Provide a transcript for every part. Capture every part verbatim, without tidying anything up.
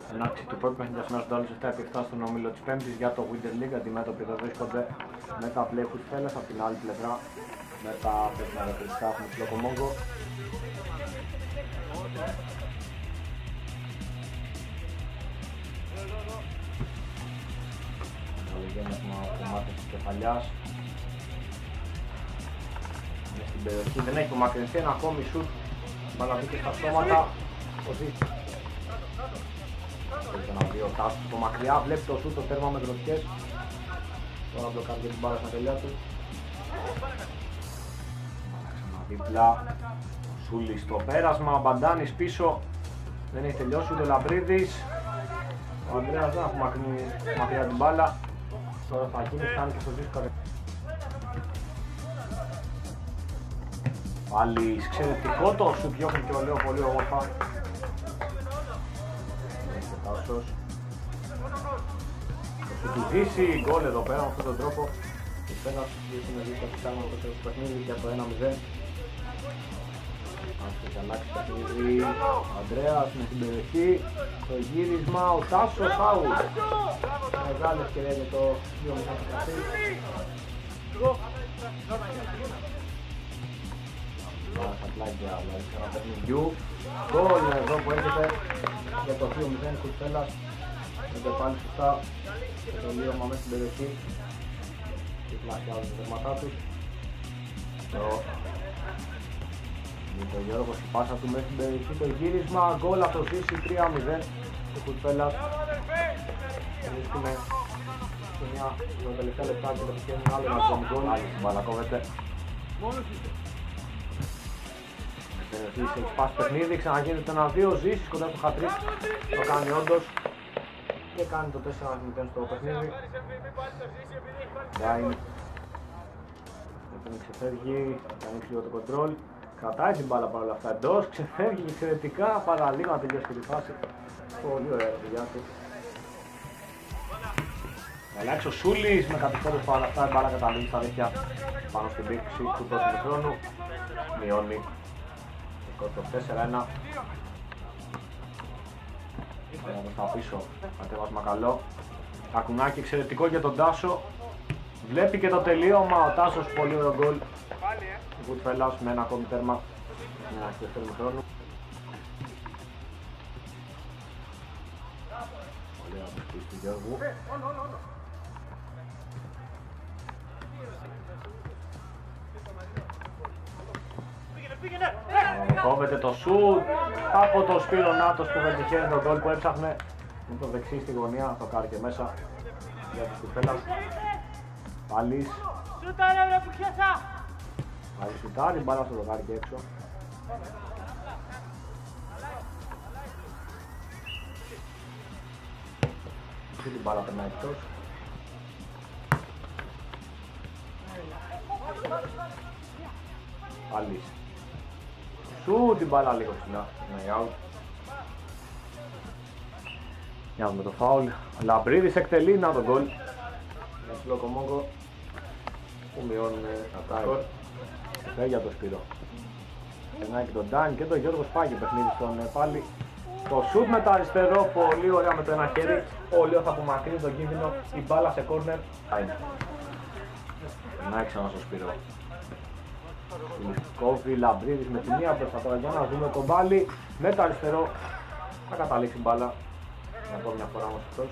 Έναρξη του πρώτου παιχνιδιού σήμερα στο Ντάλλος επτά επί επτά στον όμιλο της Πέμπτης για το Winter League. Αντιμέτωποι εδώ βρίσκονται με τα Playhouse Fellas, από την άλλη πλευρά με τα πεσμαρακριστικά έχουμε τη Λοκομόγκο. Γέννισμα κομμάτια της κεφαλιάς. Είναι στην περιοχή, δεν έχει απομακρυνθεί, ένα ακόμη σουτ. Μπαλαβήκε στα στόματα. Ο Ζήτης. Θέλετε να δει ο Τάσος από μακριά, βλέπει το σουτ, το τέρμα με γροθιές. Τώρα μπλοκάρει την μπάλα στα τελεία του. Ξαναδίπλα. Ο Σούλης στο πέρασμα, ο Μπαντάνης πίσω. Δεν έχει τελειώσει ούτε ο Λαμπρίδης. Ο Ανδρέας δεν απομακρύνει μακριά την μπάλα. Τώρα θα γίνει, φτάνει και στο δύσκολο. Πάλι εξαιρετικό το σουτ, διώχνει και ο Λέο πολύ όμορφα. Έχει ο Τάσος. Το σουτ του Ζήση, γκολ εδώ πέρα με αυτόν τον τρόπο. Οι Fellas έχουν δει το φτάνουμε το τέλος του παιχνίδι για το ένα μηδέν. Αν έχει αλλάξει το παιχνίδι, ο Ανδρέας με την περιοχή. Το γύρισμα, ο Τάσος, out. Μεγάλη ευκαιρία για το δύο μηδέν στο κατή. Πάρα στα πλάγια ένα παιχνιδιού. Γκολ εδώ που έρχεται για το δύο μηδέν του Fellas. Έρχεται πάλι σωστά και το λίωμα μέσα στην περιοχή. Και πλασιάζουν τα δερματά τους. Το Γιώργος η πάσα του μέχρι την περιοχή, το γύρισμα, γκολ από το Ζήση, τρία μηδέν του Fellas. Βρίσκουμε σε μια τελευταία λεπτά και το πηγαίνουν άλλο ένα ακόμη γκολ. Άλλη στην μπάλα κόβεται. Με περιοχή έχει πάσει παιχνίδι, ξαναγίνεται ένα δύο, Ζήσης κοντά στο χατρίκ. Το κάνει όντως και κάνει το τέσσερα μηδέν στο παιχνίδι. Γκάιν δεν ξεφεύγει, θα ανοίξει λίγο το κοντρόλ. Κρατάει την μπάλα παρόλα αυτά εντός, ξεφεύγει εξαιρετικά, παραλίγο να τελειώσει και τη φάση. Πολύ ωραία η δουλειά του. Αλλάξει ο Σούλης με κατηφόρες παρόλα αυτά, η μπάλα καταλήγει στα δίχτυα πάνω στην πήξη του πρώτου χρόνου. Μειώνει το τέσσερα ένα. Πάμε στα πίσω, κατέβασμα καλό. Ακουνάκι εξαιρετικό για τον Τάσο. Βλέπει και το τελείωμα, ο Τάσος, πολύ ωραίο γκολ. Good Fellas με ένα ακόμη τέρμα στην αρχή του δεύτερου χρόνου. Πολύ αγαπητή του Γιώργου. Κόβεται το σουτ από το Σπύρο Νάτος που δεν τυχαίνει τον γκολ που έψαχνε. Με το δεξί στη γωνία, το κάνει και μέσα για τους Good Fellas. Πάλις. Πάλι σουτάρει, μπάλα στο δοκάρι και έξω. Αυτή την μπάλα περνάει εκτός. Πάλι σου την μπάλα λίγο ψηλά. Ναι, out. Για να δούμε το φάουλ. Λαμπρίδης εκτελεί, να τον γκολ. Για το Λοκομόγκο που μειώνουν τα σκορ. Και για το Σπύρο. Περνάει και τον Ντάνι και τον Γιώργο Σπάγη παιχνίδι στον πάλι. Το σουτ με το αριστερό, πολύ ωραία με το ένα χέρι. Ο Λeo θα απομακρύνει τον κίνδυνο, η μπάλα σε κόρνερ. Περνάει ξανά στο Σπύρο. Κόβει Λαμπρίδης με τη μία μπροστά τώρα για να δούμε τον μπάλι. Με το αριστερό θα καταλήξει μπάλα. Να πω μια φορά όμως αυτός.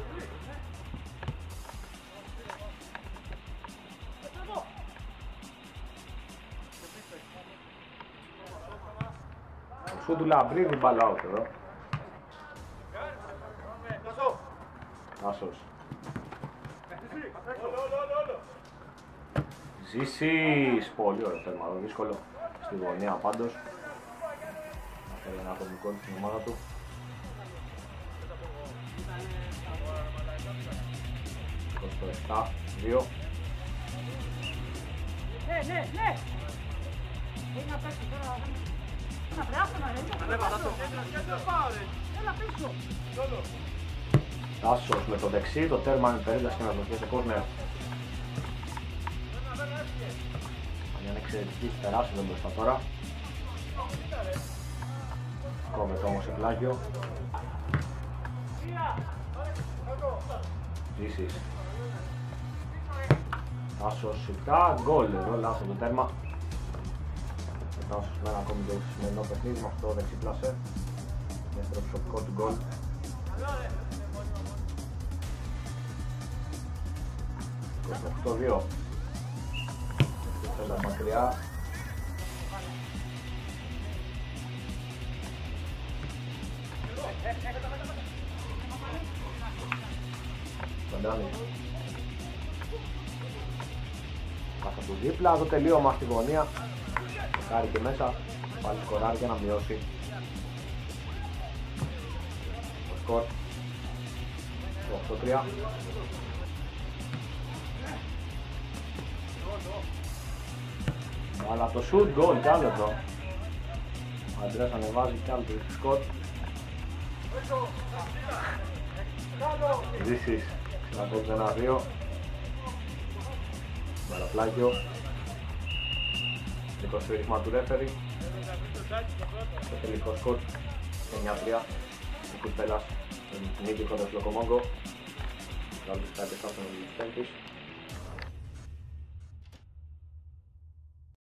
Το του Λαμπρίδη μπάλα out εδώ. Τάσος. Ζήσης. Πολύ ωραίο τέρμα εδώ, δύσκολο. Στη γωνία πάντως. Να φέρει ένα ατομικό στην ομάδα του. είκοσι επτά δύο. Ναι, ναι, ναι. Έχει να παίξει τώρα. Τάσος με το δεξί, το τέρμα είναι περίπτωση και να δοθεί σε κόρνερ. Αν είναι εξαιρετική, περάσει εδώ μπροστά τώρα. Κόβεται όμως σε πλάγιο. Ζήσης. Τάσος Σιτά, γκολ εδώ, λάθος το τέρμα. Ο Τάσος με ένα ακόμη το σημερινό παιχνίδι με αυτό το δεξιπλασέ. Δεύτερο προσωπικό του γκολ. είκοσι οκτώ δύο. Θέλα μακριά. Κοντράνης. Πάσα του δίπλα, το τελείωμα στη γωνία. Κάρει και μέσα, πάλι σκοράρει για να μειώσει το σκορ. Το οκτώ τρία. Αλλά το shoot goal κι άλλο εδώ. Ο Αντρέας ανεβάζει κι άλλο το σκορ. Ζήσεις, ξανακόψε ένα δύο. Μαραπλάκιο. Τελικό σφύρισμα του ρέφερη. Το τελικό σκορ εννιά τρία. Ο Κουτπέλας, νίκη κοντά στο Λοκομόγκο. Καλώς τα επιστάσεων του Στέλκης.